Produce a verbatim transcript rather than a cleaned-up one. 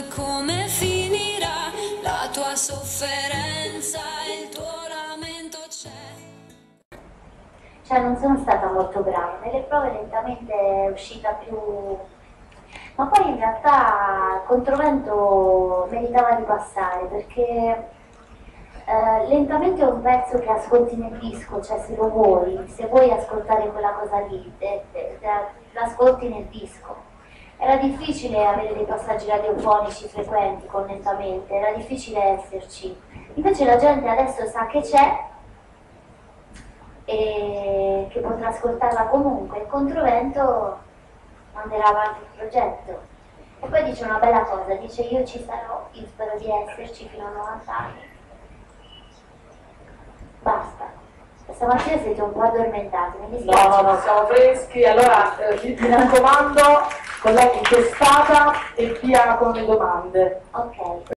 e come finirà la tua sofferenza, il tuo lamento c'è. Cioè non sono stata molto brava, nelle prove lentamente è uscita più... ma poi in realtà Controvento meritava di passare perché eh, lentamente è un pezzo che ascolti nel disco, cioè se lo vuoi, se vuoi ascoltare quella cosa lì, te, te, te, l'ascolti nel disco. Era difficile avere dei passaggi radiofonici frequenti con lentamente, era difficile esserci. Invece la gente adesso sa che c'è e che potrà ascoltarla comunque. Il Controvento manderà avanti il progetto. E poi dice una bella cosa, dice io ci sarò, io spero di esserci fino a novanta anni. Basta. Stamattina siete un po' addormentati, mi dispiace. No, no, no, siamo freschi. Allora, eh, mi, mi raccomando, con lei intestata e via con le domande. Ok.